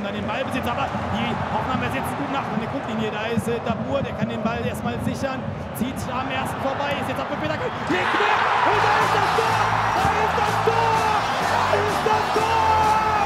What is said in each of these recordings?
dann den Ballbesitz, aber die Hoffenheimer setzen gut nach an der Grundlinie. Da ist Dabur, der kann den Ball erstmal sichern, zieht am ersten vorbei, ist jetzt auf den Peter, legt quer und da ist das Tor! Da ist das Tor! Da ist das Tor!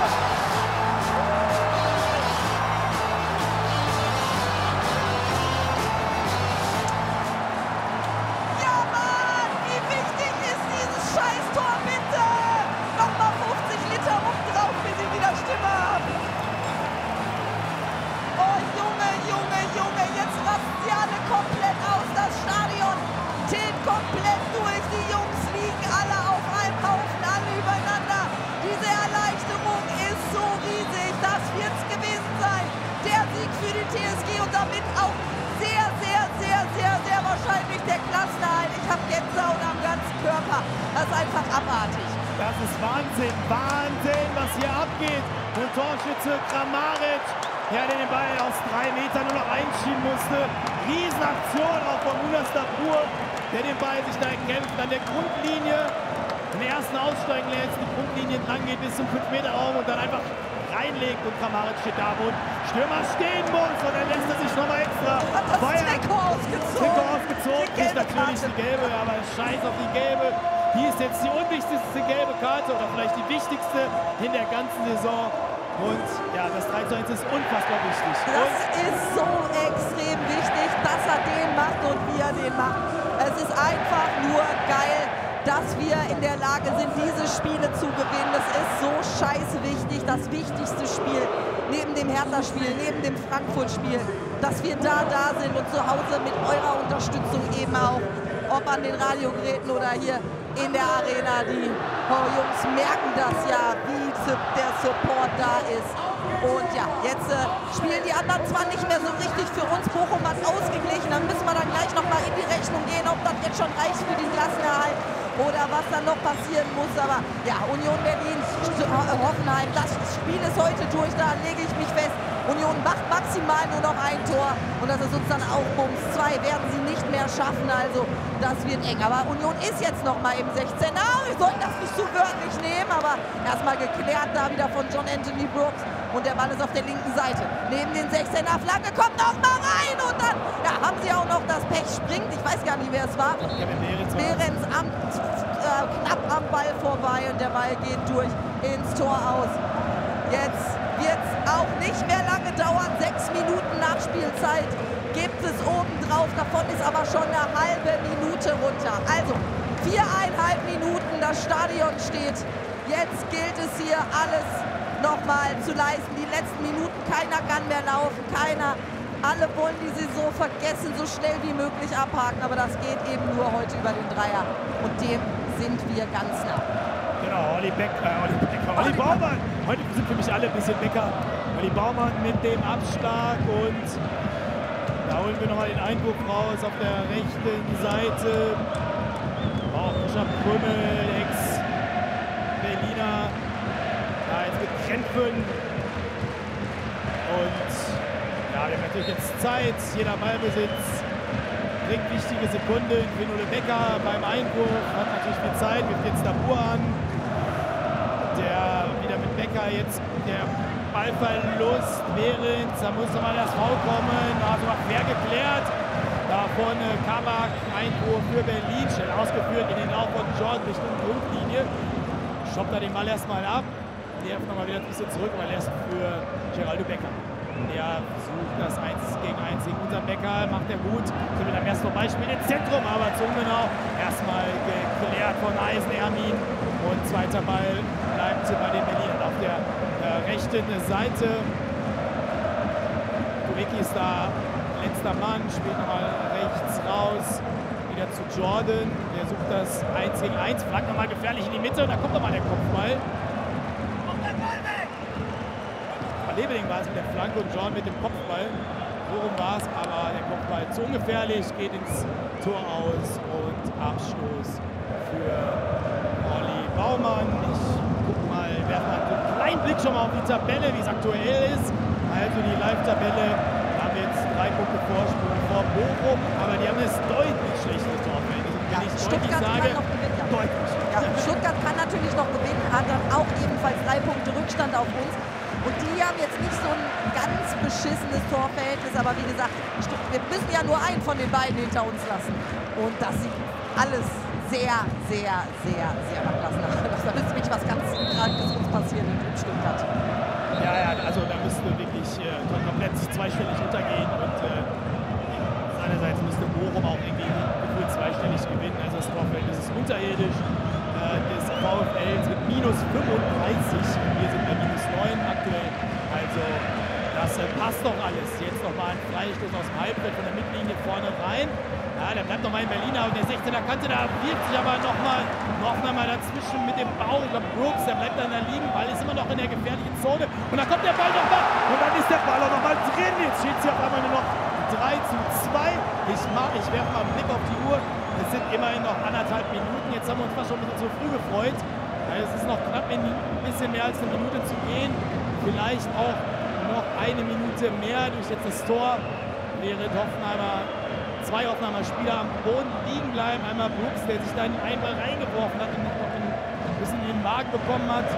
Komplett durch, die Jungs liegen alle auf einem Haufen, alle übereinander. Diese Erleichterung ist so riesig, das wird's gewesen sein. Der Sieg für die TSG und damit auch sehr, sehr, sehr, sehr, sehr wahrscheinlich der Klassenerhalt. Ich habe Gänsehaut am ganzen Körper, das ist einfach abartig. Das ist Wahnsinn, Wahnsinn, was hier abgeht. Und Torschütze Kramaric, der den Ball aus 3 Metern nur noch einschieben musste. Riesenaktion auch von Munas Dabur, der den Ball sich da erkämpft an der Grundlinie. Den ersten aussteigen lässt, die Grundlinie entlang geht bis zum 5-Meter-Raum und dann einfach reinlegt. Und Kramaric steht da, wo ein Stürmer stehen muss. Und dann lässt er sich nochmal extra feiern. Trikot ausgezogen. Nicht natürlich die gelbe, aber scheiß auf die gelbe. Die ist jetzt die unwichtigste gelbe Karte oder vielleicht die wichtigste in der ganzen Saison. Und ja, das 3:1 ist unfassbar wichtig. Das ist so extrem wichtig, dass er den macht und wie er den macht. Es ist einfach nur geil, dass wir in der Lage sind, diese Spiele zu gewinnen. Das ist so scheiße wichtig, das wichtigste Spiel neben dem Hertha-Spiel, neben dem Frankfurt-Spiel, dass wir da sind und zu Hause mit eurer Unterstützung eben auch, ob an den Radiogeräten oder hier in der Arena. Die Jungs merken das ja, wie der Support da ist. Und ja, jetzt spielen die anderen zwar nicht mehr so richtig für uns. Bochum hat ausgeglichen, dann müssen wir dann gleich nochmal in die Rechnung gehen, ob das jetzt schon reicht für den Klassenerhalt oder was dann noch passieren muss. Aber ja, Union Berlin, Hoffenheim, das Spiel ist heute durch, da lege ich mich fest. Union macht maximal nur noch ein Tor und das ist uns dann auch Bums. 2 werden sie nicht mehr schaffen, also das wird eng. Aber Union ist jetzt noch mal im 16er. Wir sollten das nicht zu wörtlich nehmen, aber erstmal geklärt da wieder von John Anthony Brooks und der Ball ist auf der linken Seite. Neben den 16er, Flanke kommt noch mal rein und dann ja, haben sie auch noch das Pech springt. Ich weiß gar nicht, wer es war. Behrens knapp am Ball vorbei und der Ball geht durch ins Tor aus. Jetzt wird es auch nicht mehr lange dauern. 6 Minuten Nachspielzeit gibt es obendrauf. Davon ist aber schon eine halbe Minute runter. Also 4,5 Minuten, das Stadion steht. Jetzt gilt es hier alles nochmal zu leisten. Die letzten Minuten, keiner kann mehr laufen, keiner. Alle wollen die Saison vergessen, so schnell wie möglich abhaken. Aber das geht eben nur heute über den Dreier. Und dem sind wir ganz nah. Genau, Olli Baumann. Heute sind für mich alle ein bisschen Bäcker. Olli Baumann mit dem Abschlag und da holen wir nochmal den Einwurf raus auf der rechten Seite. Auch Richard Krümmel, Ex-Berliner, da jetzt mit Kämpfen. Und ja, wir haben natürlich jetzt Zeit, jeder Ballbesitz bringt wichtige Sekunden. Vinole Becker beim Einwurf hat natürlich viel Zeit, wirft jetzt Dabur an. Der wieder mit Becker jetzt der Ballverlust während, da muss nochmal das Foul kommen, also war fair geklärt. Da vorne Kabak, Einwurf für Berlin, schnell ausgeführt in den Lauf von Jordan Richtung Grundlinie. Stoppt er den Ball erstmal ab, der nochmal wieder ein bisschen zurück, weil erst für Geraldo Becker. Der versucht das 1 gegen 1 gegen Unterbecker, macht er gut. Will am ersten Vorbeispiel ins Zentrum, aber zu ungenau. Erstmal geklärt von Eisen Ermin und zweiter Ball bleibt bei den Berlinern auf der rechten Seite. Kurecki ist da letzter Mann, spielt nochmal rechts raus. Wieder zu Jordan, der sucht das 1 gegen 1, flankt nochmal gefährlich in die Mitte und da kommt nochmal der Kopfball. Leveling war es mit der Flanke und John mit dem Kopfball. So rum war es, aber der Kopfball zu ungefährlich, geht ins Tor aus und Abstoß für Olli Baumann. Ich guck mal, werfe mal einen kleinen Blick schon mal auf die Tabelle, wie es aktuell ist. Also die Live-Tabelle, da haben wir jetzt 3 Punkte Vorsprung vor Bochum, aber die haben es deutlich schlechtes Torverhältnis. Wenn ich deutlich sage, deutlich. Ja, Stuttgart kann natürlich noch gewinnen, hat dann auch ebenfalls 3 Punkte Rückstand auf uns. Und die haben jetzt nicht so ein ganz beschissenes Torverhältnis, aber wie gesagt, wir müssen ja nur einen von den beiden hinter uns lassen. Und das sieht alles sehr, sehr, sehr, sehr nach Klassen aus. Da müsste wirklich was ganz Krankes uns passieren in Stuttgart. Ja, also da müsste wirklich komplett zweistellig untergehen und seinerseits müsste Bochum auch irgendwie gefühlt zweistellig gewinnen. Also das Torverhältnis ist unterirdisch. Das VfL ist mit minus 35 und wir sind bei minus 9 aktuell. Also das passt doch alles. Jetzt nochmal ein Freistoß aus dem Halbfeld von der Mittellinie vorne rein. Ja, der bleibt nochmal in Berliner und der 16er Kante, da wirft sich aber nochmal dazwischen mit dem Bauch. Ich glaube, Brooks, der bleibt dann da liegen. Ball ist immer noch in der gefährlichen Zone. Und dann kommt der Ball nochmal. Und dann ist der Ball auch nochmal drin. Jetzt steht es hier auf einmal nur noch 3:2. Ich werfe mal einen Blick auf die Uhr. Es sind immerhin noch 1,5 Minuten. Jetzt haben wir uns fast schon ein bisschen zu früh gefreut. Es ist noch knapp ein bisschen mehr als eine Minute zu gehen. Vielleicht auch noch eine Minute mehr durch jetzt das Tor. Während zwei Hoffenheimer Spieler am Boden liegen bleiben. Einmal Brooks, der sich da in einen Ball reingeworfen hat und noch ein bisschen in den Magen bekommen hat.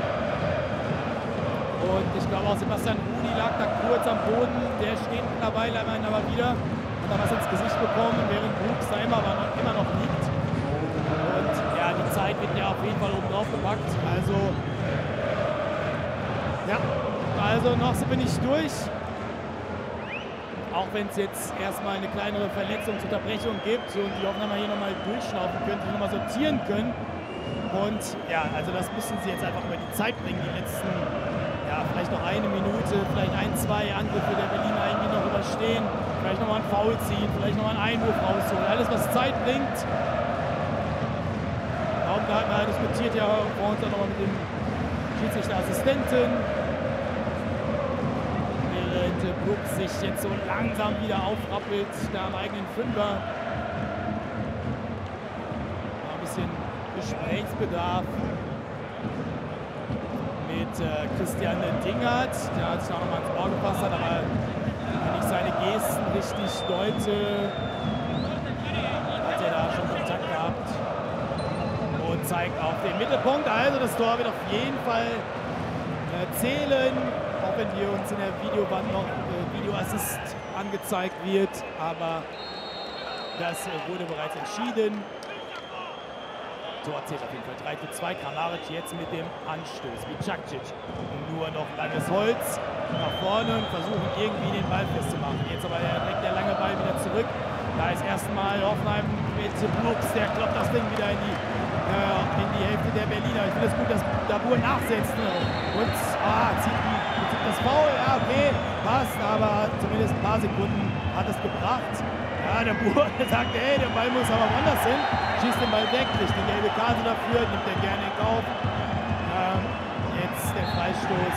Und ich glaube auch Sebastian Rudi lag da kurz am Boden. Der steht mittlerweile aber wieder. Hat da was ins Gesicht bekommen, während Brooks da immer noch liegt. Und ja, die Zeit wird ja auf jeden Fall oben drauf gepackt. Also, ja, noch sind wir nicht durch. Auch wenn es jetzt erstmal eine kleinere Verletzungsunterbrechung gibt und die Hoffenheimer hier nochmal durchschnaufen können, sich nochmal sortieren können. Und ja, also das müssen sie jetzt einfach über die Zeit bringen, die letzten, ja, vielleicht noch eine Minute, vielleicht 1, 2 Angriffe der Berliner irgendwie noch überstehen, vielleicht nochmal einen Foul ziehen, vielleicht nochmal einen Einwurf rausholen. Alles, was Zeit bringt. Baumgartner diskutiert ja vor uns auch nochmal mit dem Schiedsrichterassistenten. Brooks sich jetzt so langsam wieder aufrappelt, da am eigenen Fünfer. Ein bisschen Gesprächsbedarf mit Christian Dingert, der hat sich auch nochmal ins Ohr gepasst hat, aber wenn ich seine Gesten richtig deute, hat er da schon Kontakt gehabt und zeigt auf den Mittelpunkt. Also das Tor wird auf jeden Fall zählen. Auch wenn hier uns in der Videowand noch Videoassist angezeigt wird, aber das wurde bereits entschieden. Tor zählt auf jeden Fall 3:2. Kramaric jetzt mit dem Anstoß. Bicakcic nur noch langes Holz nach vorne und versuchen irgendwie den Ball festzumachen. Jetzt aber direkt der lange Ball wieder zurück. Da ist erstmal Hoffenheim mit Brooks, der kloppt das Ding wieder in die Hälfte der Berliner. Ich finde es gut, dass Dabur nachsetzt und zieht das Foul. Ja, okay, passt, aber zumindest ein paar Sekunden hat es gebracht. Ja, der Dabur sagt, hey, der Ball muss aber woanders hin. Schießt den Ball weg, kriegt die gelbe Karte dafür, nimmt er gerne in Kauf. Jetzt der Freistoß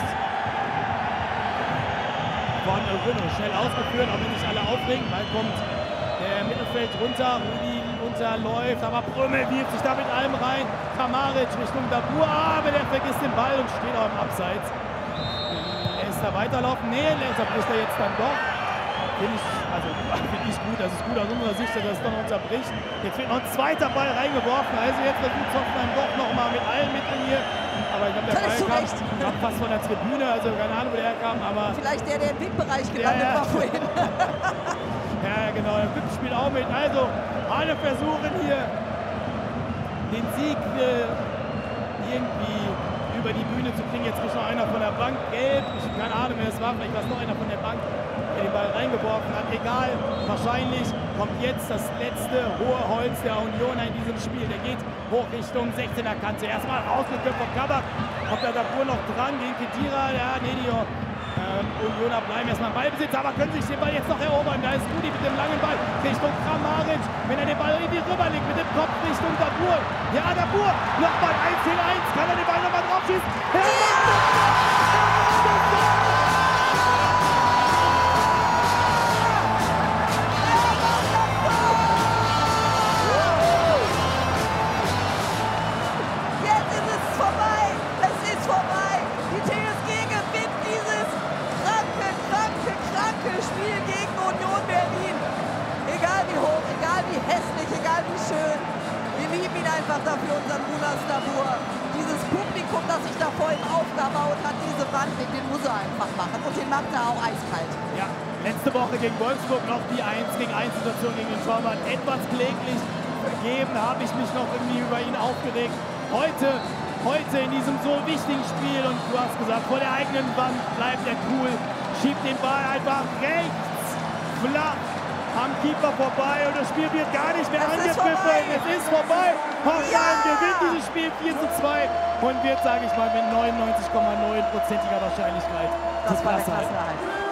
von Rünno. Schnell ausgeführt, auch wenn sich alle aufregen. Ball kommt der Mittelfeld runter, Rudi runterläuft, aber Prömel wirft sich da mit allem rein. Kramaric Richtung Dabur, aber der vergisst den Ball und steht auch im Abseits. Lässt er weiterlaufen? Nee, unterbricht er jetzt dann doch. Finde ich gut. Das ist gut aus unserer Sicht, dass er es dann unterbricht. Jetzt wird noch ein zweiter Ball reingeworfen. Also jetzt versucht Hoffenheim doch nochmal mit allen Mitteln hier. Aber ich glaube, der Ball kam fast von der Tribüne. Also keine Ahnung, wo der herkam. Aber vielleicht der im Windbereich gelandet war vorhin. Ja, genau. Der Wipp spielt auch mit. Also alle versuchen hier den Sieg irgendwie über die Bühne zu kriegen. Jetzt kriegt noch einer von der Bank gelb. Keine Ahnung, wer es war. Vielleicht war es noch einer von der Bank, der den Ball reingeworfen hat. Egal, wahrscheinlich kommt jetzt das letzte hohe Holz der Unioner in diesem Spiel. Der geht hoch Richtung 16er Kante. Erstmal rausgeköpft von Kabak. Kommt der Dabur noch dran gegen Kedira. Ja, nee, die Unioner bleiben erstmal im Ballbesitz, aber können sich den Ball jetzt noch erobern. Da ist Rudi mit dem langen Ball Richtung Kramaric. Wenn er den Ball irgendwie rüberlegt, mit dem Kopf Richtung Dabur. Ja, Dabur, nochmal 1-1. Kann er den Ball nochmal drauf schießen? Spiel gegen Union Berlin. Egal wie hoch, egal wie hässlich, egal wie schön. Wir lieben ihn einfach. sagt er für unseren Munas Dabur. Dieses Publikum, das sich da vorhin aufgebaut hat, diese Wand, den muss er einfach machen. Und den macht er auch eiskalt. Ja, letzte Woche gegen Wolfsburg noch die 1-gegen-1-Situation gegen den Torwart. Etwas kläglich vergeben, habe ich mich noch irgendwie über ihn aufgeregt. Heute in diesem so wichtigen Spiel, und du hast gesagt, vor der eigenen Wand bleibt er cool, schiebt den Ball einfach rechts flach am Keeper vorbei und das Spiel wird gar nicht mehr angepfiffen. Es ist vorbei. Hoffenheim gewinnt dieses Spiel 4:2 und wird, sage ich mal, mit 99,9%iger Wahrscheinlichkeit das war der Klassenerhalt. Klassenerhalt.